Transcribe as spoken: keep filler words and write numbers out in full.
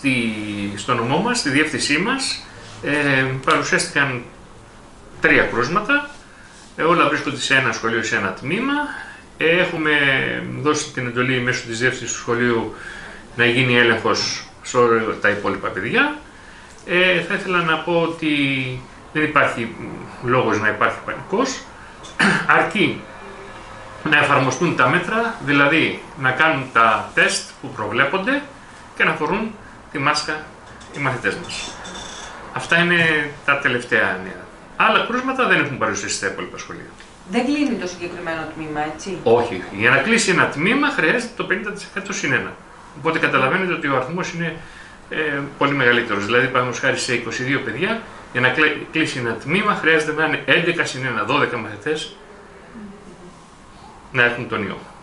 στη, στο νομό μας, στη διεύθυνσή μας, ε, παρουσιάστηκαν τρία κρούσματα, ε, όλα βρίσκονται σε ένα σχολείο, σε ένα τμήμα. Ε, έχουμε δώσει την εντολή μέσω της διεύθυνσης του σχολείου να γίνει έλεγχος σε όλα τα υπόλοιπα παιδιά. Ε, θα ήθελα να πω ότι δεν υπάρχει λόγος να υπάρχει πανικός, αρκεί να εφαρμοστούν τα μέτρα, δηλαδή να κάνουν τα τεστ που προβλέπονται και να φορούν τη μάσκα οι μαθητές μας. Αυτά είναι τα τελευταία νέα. Άλλα κρούσματα δεν έχουν παρουσιαστεί στα υπόλοιπα σχολεία. Δεν κλείνει το συγκεκριμένο τμήμα, έτσι? Όχι. Για να κλείσει ένα τμήμα χρειάζεται το πενήντα τοις εκατό συν ένα. Οπότε καταλαβαίνετε ότι ο αριθμός είναι ε, πολύ μεγαλύτερος. Δηλαδή, παραδείγματος χάρη σε είκοσι δύο παιδιά, για να κλείσει ένα τμήμα χρειάζεται να είναι έντεκα συν ένα, δώδεκα μαθητές να έχουν τον ιό.